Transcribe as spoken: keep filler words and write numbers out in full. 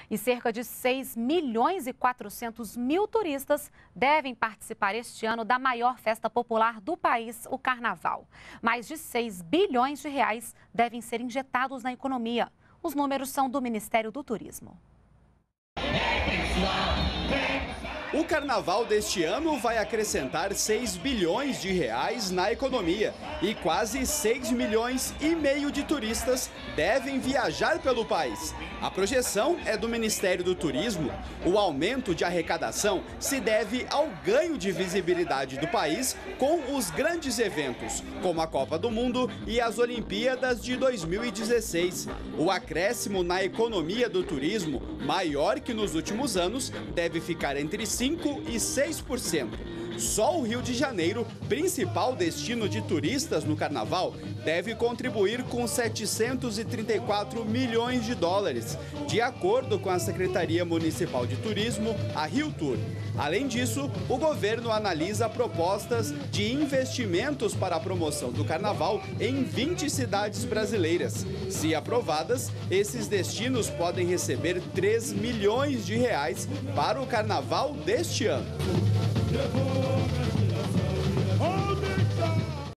E cerca de seis milhões e quatrocentos mil turistas devem participar este ano da maior festa popular do país, o Carnaval. Mais de seis bilhões de reais devem ser injetados na economia. Os números são do Ministério do Turismo. O Carnaval deste ano vai acrescentar seis bilhões de reais na economia e quase seis milhões e meio de turistas devem viajar pelo país. A projeção é do Ministério do Turismo. O aumento de arrecadação se deve ao ganho de visibilidade do país com os grandes eventos, como a Copa do Mundo e as Olimpíadas de dois mil e dezesseis. O acréscimo na economia do turismo, maior que nos últimos anos, deve ficar entre cinco e seis por cento. Só o Rio de Janeiro, principal destino de turistas no Carnaval, deve contribuir com setecentos e trinta e quatro milhões de dólares, de acordo com a Secretaria Municipal de Turismo, a Rio Tour. Além disso, o governo analisa propostas de investimentos para a promoção do Carnaval em vinte cidades brasileiras. Se aprovadas, esses destinos podem receber três milhões de reais para o Carnaval deste ano.